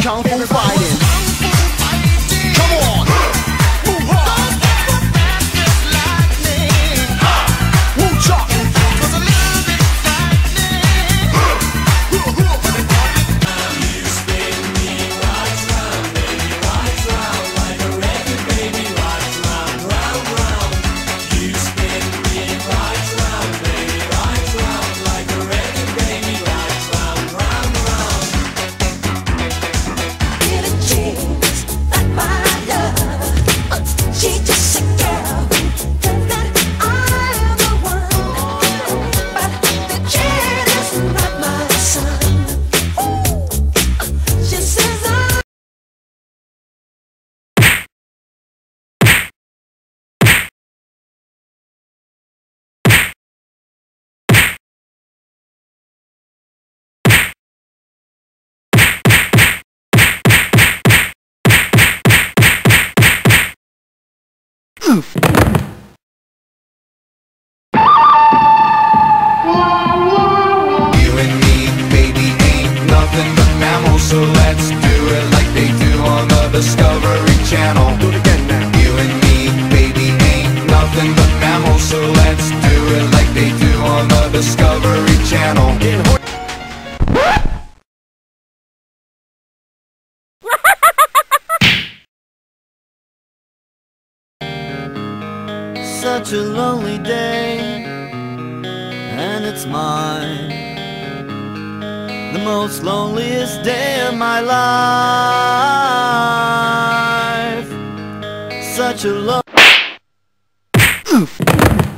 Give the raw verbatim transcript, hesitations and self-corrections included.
kung fu fighting. Come on. Oof. You and me, baby, ain't nothing but mammals, so let's do it like they do on the Discovery Channel. Do it again now. You and me, baby, ain't nothing but mammals, so let's do it like they do on the Discovery Channel. Such a lonely day, and it's mine, the most loneliest day of my life. Such a lo-